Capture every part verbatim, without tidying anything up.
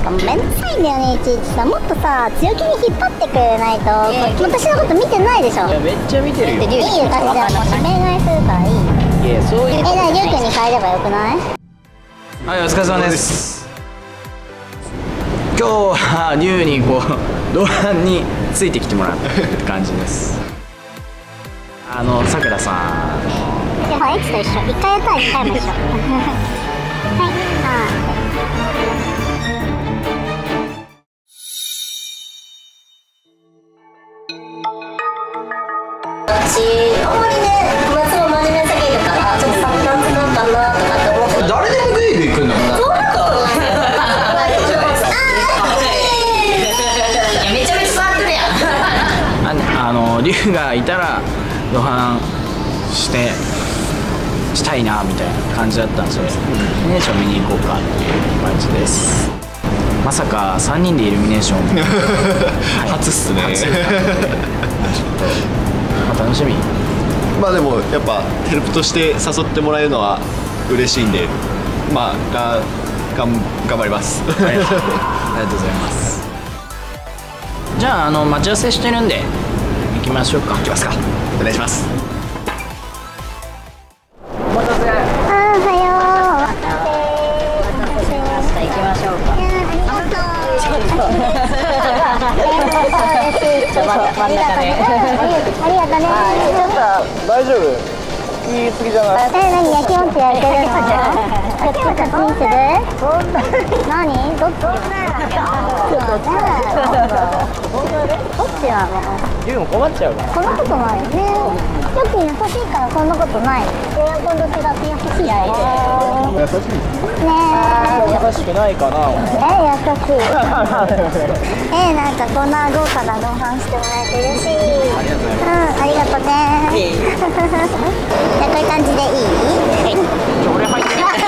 かめんどくさいんだよね。いちいちさ、もっとさ強気に引っ張ってくれないと。私のこと見てないでしょ。 いやめっちゃ見てるよ。 いいよ、私じゃあ恋愛するからいい。 いやそういう。 え、なにりゅうくんに変えればよくない？ はい、お疲れ様です。今日はりゅうにこう同伴についてきてもらったって感じです。あのさくらさん。 いや、ほら、エッチと一緒。一回やったら一回も一緒。はい、ああ。私、あんまりね、夏も真面目すぎるから、ちょっと寒くなったなとかって思って。 誰でもグイグイ行くんだもん。 そうか。 めちゃめちゃ触ってるやん。 あのりゅうがいたら同伴してしたいなみたいな感じだったんですよ。イルミネーション見に行こうかっていう感じです。まさかさんにんでイルミネーション初っすね。 初ちょっと、まあ、楽しみ。 まあでもやっぱヘルプとして誘ってもらえるのは嬉しいんで、まあががん頑張ります。 ありがとうございます。じゃあ、あの待ち合わせしてるんで行きましょうか。 行きますか。お願いします。 お待たせ。 あー、おはよう。お待たせしました。行きましょうか。いやー、ありがとう。ちょっと。ちょっと真ん中で。ありがとうね。ちょっと。 大丈夫？言い過ぎじゃない？ え、何焼きもちやってるの？焼きもちにする？何？どっち？どっちなの？ ゆうも困っちゃうから。 こんなことないよね。よく優しいからこんなことない。エアコンと違って優しいね。 優しい。 ねえ。 優しくないかな。 え、優しい。え、なんかこんな豪華な同伴してもらえて嬉しい。うん、ありがとうね。じゃあこういう感じでいい？はい。 俺入ってる。 入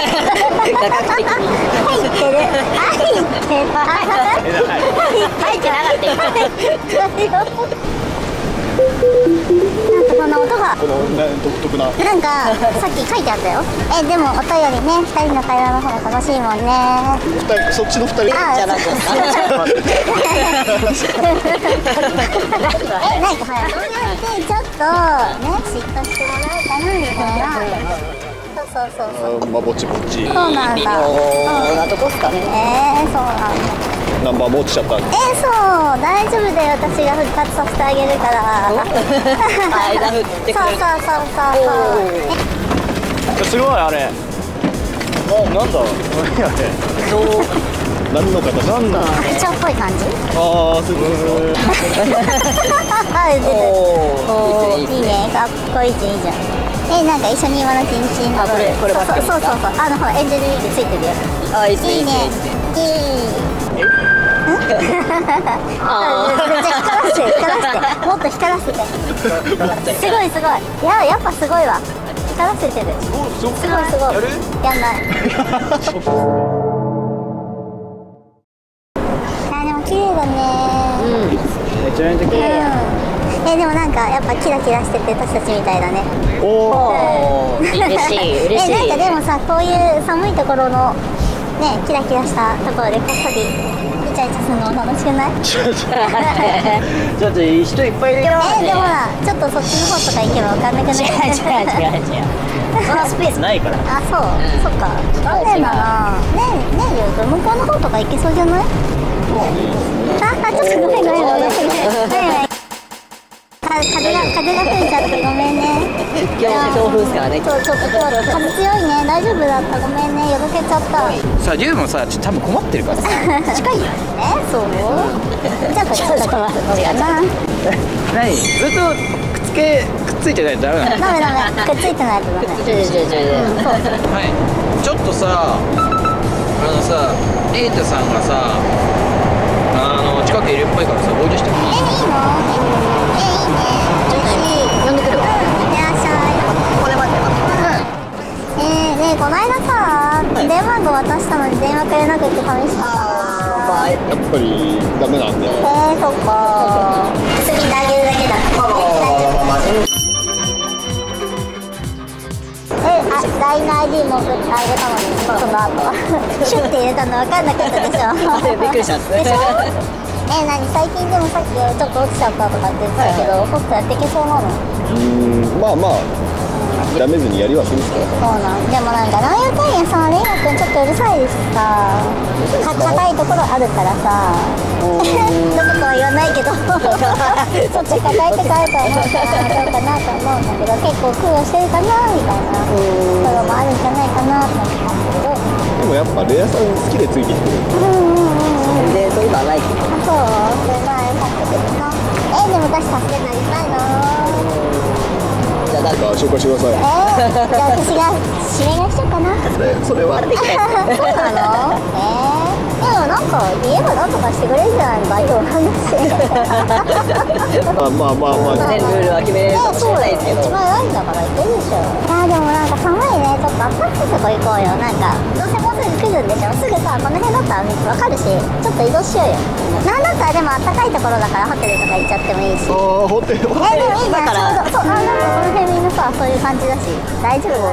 ってる。入ってる。 入ってなかったよ。 なんかこの音が。 この独特な。 なんかさっき書いてあったよ。え、でもお便りね、二人の会話の方が楽しいもんね。 二人、そっちの二人。 ああ、じゃなくて。え、なんかほら、そうやってちょっとね、嫉妬してもらえたなみたいな。そうそうそうそう。 まあぼちぼち。 そうなんだ。 なとこっすかね。 えー、そうなんだ。 ナンバー持っちゃった。 えー、そう、大丈夫だよ、私が復活させてあげるから。 間振ってくれる。 そうそうそうそう。 すごいあれ。な、なんだ。何あれ。 何の形？何の？ 白鳥っぽい感じ？ ああ、すごい。 いいね、かっこいいじゃん、いいじゃん。え、なんか一緒に今のチンチンの。 あ、これこればっかりそうそうそうそう、あのほらエンジェルウィークついてるよ。 あ、いいね。 いいね。いい。ああ。じゃあ光らせて光らせて、もっと光らせて。すごいすごい。いややっぱすごいわ。光らせてる。すごいすごい。やんない。あ、でも綺麗だね。 うん。 めちゃめちゃ綺麗。 え、でもなんかやっぱキラキラしてて私たちみたいだね。 おお。 嬉しい嬉しい。 え、なんかでもさ、こういう寒いところのね、キラキラしたところでこっそりイチャイチャするの楽しくない？ ちょっと人いっぱいいるよ。 え、でもほら、ちょっとそっちの方とか行けば分かんなくない？ 違う違う違う違う。そのスペースないから。 あ、そう、そっか。残念だな。ねえ、ねえ、ゆうくん、向こうの方とか行けそうじゃない？あ、あ、ちょっとごめんごめんごめんごめんごめん。風が風が吹いちゃってごめんね。 今日強風ですからね。 そう、ちょっと今日風強いね。大丈夫だった。ごめんね。よろけちゃった。 さあ、リュウもさ、ちょっと多分困ってるからさ。 近いよ。え、そう？じゃあこっちだったかな。 何？ずっとくっつけくっついてないとダメなの？ ダメダメ。くっついてないとダメ。 ちょいちょいちょい。 はい。ちょっとさ、あのさ、エイタさんがさ、あの近くいるっぽいからさ、追い出してもいい？ え、いいの？え、いいね。 呼んでくるわ。 いらっしゃい。 ここで待ってます。 えー、ねえ、この間さ、電話番号渡したのに電話くれなくて寂しかった。 やっぱりダメなんで。 えー、そっか。次ってあげるだけだ。え、あ、大ライン の アイディー も送ってあげたのに、その後シュッて入れたの分かんなかったでしょ。 びっくりしたでしょ。え、何最近でもさっきちょっと落ちちゃったとかって言ってたけど、ホストやっていけそうなの？ うーん、まあまあダメずにやりはするんですから。 そうなん。でもなんかなんやかんやさ、レイナ君ちょっとうるさいですしさ、硬いところあるからさ、どことは言わないけど、そっち硬いとこあると思うからどうかなと思うんだけど、結構苦労してるかなみたいなところもあるんじゃないかなと思ったんだけど。 でもやっぱレアさん好きでついてきてる。 うんうんうんうん。 全然そういうのはないけど。 あ、そう。それはよかったですな。え、でも私助けになりたいな。 じゃあ誰か紹介してください。 えー、じゃあ私が指名がしちゃおうかな。 それそれはできないそうなの？えー、でもなんか言えばなんとかしてくれるじゃないバイトの話。 まあまあまあまあ。 ね、ルールは決めれるかもしれないですけど。 一番偉いんだから言ってるでしょ。いやでもなんか寒いね。ちょっと暖かいとこ行こうよ。なんかどうせもうすぐ来るんでしょ。すぐさこの辺だったらわかるし、ちょっと移動しようよ。なんだったらでも暖かいところだからホテルとか行っちゃってもいいし。 ああ、ホテル。 え、でもいいじゃん。ちょうどそう、あ、なんかこの辺みんなさそういう感じだし大丈夫。いや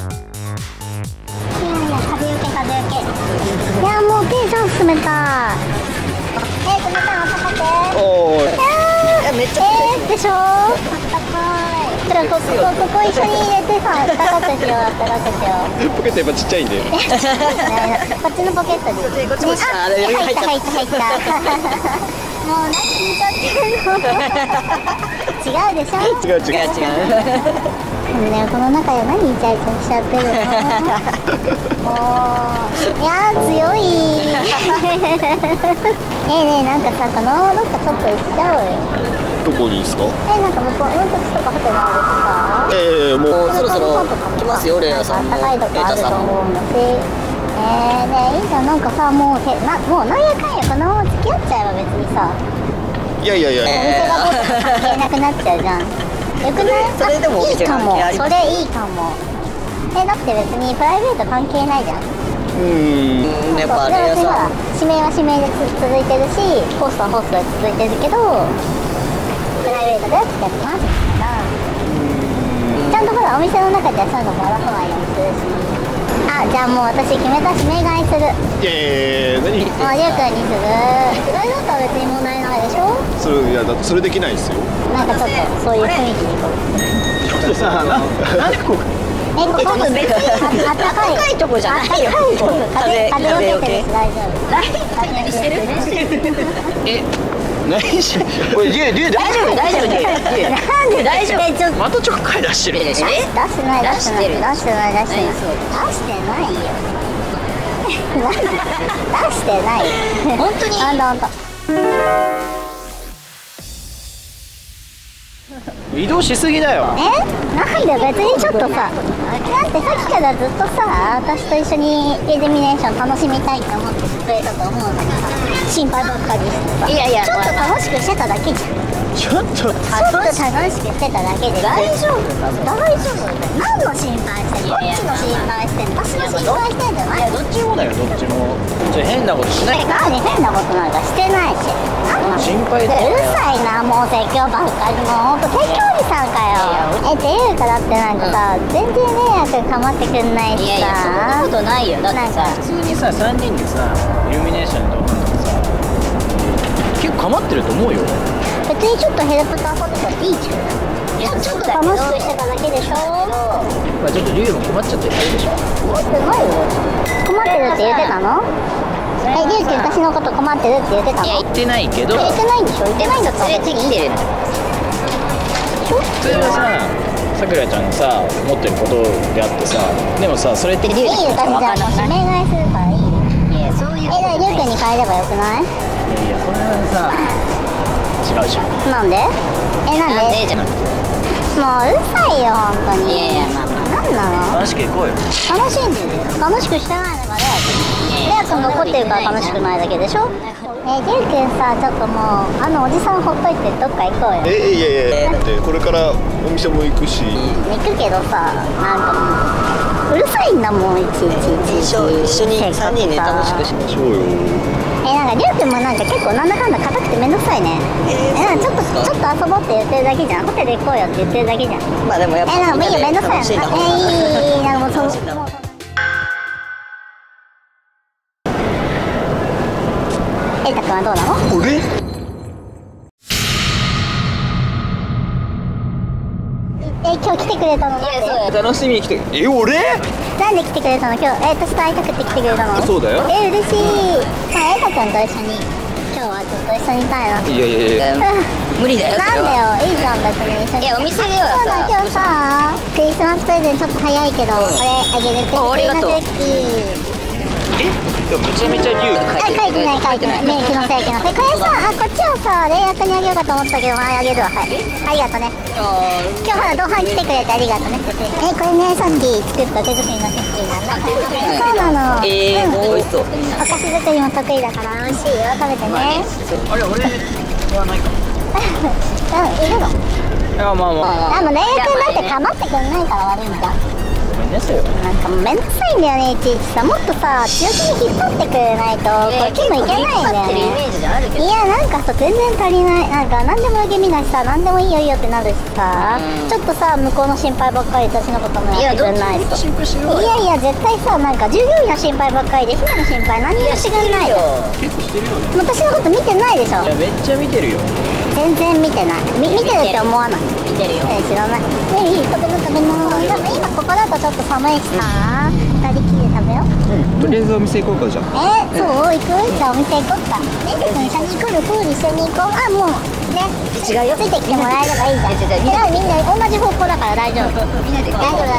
いや風よけ風よけ。いやもう手超冷たい。え、冷たいのかけて。 おーい。 えー、めっちゃえー、でしょ。あったかい。だからここここ一緒に入れてさ、あったかくしようあったかくしよう。 ポケットやっぱちっちゃいんで。 こっちのポケットに。 こっちもね、あ、入った入った入った。もう何聞いちゃってんの。違うでしょ。 違う違う違う。 でもね、この中で何イチャイチャしちゃってるの。もういやー強い。ねえねえ、なんかさ、このどっかちょっと行っちゃおうよ。 どこにですか？ え、なんか向こううんこちとかホテルあるしさ。 ええ、もうもうそろそろ来ますよレアさんも。 あったかいとこあると思うんだし。えー、ねえ、いいじゃん。なんかさ、もうへなもうなんやかんやこのまま付き合っちゃえば別にさ、 いやいやいや。 お店がどうとか関係なくなっちゃうじゃん。よくない？ それでもおいい店かも。 関係ありますそれいいかも。え、だって別にプライベート関係ないじゃん。 うーん。 うん、やっぱそうでレア別にほらさん。 指名は指名でつ続いてるし、ホストはホストで続いてるけど、プライベートでは付き合ってますみたいな。ちゃんとほらお店の中ではそういうのもらわないようにするし。あ、じゃあもう私決めたし指名買いする。 いやいやいや、何？ もうりゅうくんにする。それだったら別に問題ないでしょ。 それいやだってそれできないですよ。 なんかちょっとそういう雰囲気にこう。 ちょっとさ、ななんでこうえ、ここ多分別にあったかい。 高いとこじゃないよ。 あったかいとこ。風風風よけてるし大丈夫。 何してる？ え何しこれリュウリュウ大丈夫大丈夫で。 なんで大丈夫？え、ちょっとまたちょっかい出してる。 でしょ？ 出してない出してない出してない出してない何出してないよ。出してない。 本当に？ あんたあんた。 移動しすぎだよ。 え？なんで別にちょっとさ、だってさっきからずっとさ、私と一緒にイルミネーション楽しみたいって思ってくれたと思うんだけどさ、心配ばっかりしてさ、 いやいやちょっと楽しくしてただけじゃん。 ちょっとちょっと楽しくしてただけで大丈夫か？大丈夫？何の心配してんの？どっちの心配してんの？私の心配してんじゃない？ どっちもだよ、どっちも。ちょ変なことしない。 何変なことなんかしてないし。 心配だよ。 うるさいな、もう説教ばっかり。もうほんと説教おじさんかよ。え、っていうかだってなんかさ、全然迷惑かまってくんないしさ。 いやいやそんなことないよ。だってさ、 普通にさ、さんにんでさ、イルミネーションとかさ、結構かまってると思うよ。 別にちょっとヘルプと遊んでたらいいじゃん。いや、ちょっと楽しくしてただけでしょ。 まあちょっとリュウも困っちゃってるでしょ。 困ってないよ。困ってるって言ってたの？え、りゅうくん私のこと困ってるって言ってたの？ いや言ってないけど、 言ってないんでしょ？言ってないんだったら連れてきてる。 普通はさ、さくらちゃんのさ、持ってることであってさ、でもさ、それっていいよ、私じゃあもう指名買いするからいいよ。 いやそういう。 え、だからりゅうくんに変えればよくない？ いやいや、それはさ、違うじゃん。 なんで？え、なんで？ なんでじゃなくて。 もううるさいよ、本当に。 いやいやまあまあ。 なんなの？ 楽しく行こうよ。 楽しんでるよ。楽しくしてないのがレア君。レア君残ってるから楽しくないだけでしょ？え、りゅうくんさ、ちょっともうあのおじさんほっといてどっか行こうよ。 えいやいやだってこれからお店も行くし。 行くけどさ、なんかもううるさいんだもん、いちいちいちいち。 一緒一緒にさんにんで楽しくしましょう。 そうよ。 え、なんかりゅうくんもなんか結構なんだかんだ硬くてめんどくさいね。えー、ちょっとちょっと遊ぼうって言ってるだけじゃん。ホテル行こうよって言ってるだけじゃん。 まあでもやっぱえー、なんかいいよめんどくさいよ。えー、いいいいいいなんかもうそうもうえいたくんはどうなの？ 俺え、今日来てくれたの？なんで？ 楽しみに来て。え、俺なんで来てくれたの？今日、え、私と会いたくて来てくれたの？ そうだよ。 え、嬉しい。まあ、えいたくんと一緒に今日はちょっと一緒にいたいな。 いやいやいや、 無理だよ。 なんでよ、いいじゃん別に一緒に。 いやお店ではさそうだ、今日さクリスマスプレゼントちょっと早いけど、これあげる。 あありがとうクッキー。 めちゃめちゃ龍あ、書いてない書いてない。ね、気のせい気のせい。これさ、あ、こっちはさ、レイヤーにあげようかと思ったけど、はい、あげるわ。はい。ありがとうね。今日ほら、同伴来てくれてありがとうね。え、これね、さっき作った手作りのクッキーなんだ。そうなの。 えー、 うん美味しそう。 お菓子作りも得意だから美味しいよ。食べてね。 あれ俺はないかうん、いるの？ いやまあまああ、もうレイヤーくんだって構ってくんないから悪いんだ。 ごめんなさいよ。 なんかもうめんどくさいんだよね、いちいちさ。もっとさ、強気に引っ張ってくれないとこっちもいけないんだよイね。 メージじゃあるけど。 いや、なんかさ、全然足りない。なんか何でも受け身だしさ、何でもいいよいいよってなるしさ、 うんちょっとさ、向こうの心配ばっかり私のこともやってくんないと。 心配しろよ。 いやいや、絶対さ、なんか従業員の心配ばっかりで、ひなの心配何にもしてくんないよ。 結構してるよね。 私のこと見てないでしょ。 いやめっちゃ見てるよ。 全然見てない。み見てるって思わない。 見てるよ。 え知らない。ね、いい食べな食べな。でも今ここだとちょっと寒いしさ、二人きりで食べよう。 とりあえずお店行こうかじゃあ。 えー、そう行く？じゃあお店行こうか。ね、一緒に行こうよ。プール一緒に行こう。あ、もうね。 違うよ。 ついてきてもらえればいいじゃん。 違う違ういやみんな同じ方向だから大丈夫。 みんなで大丈夫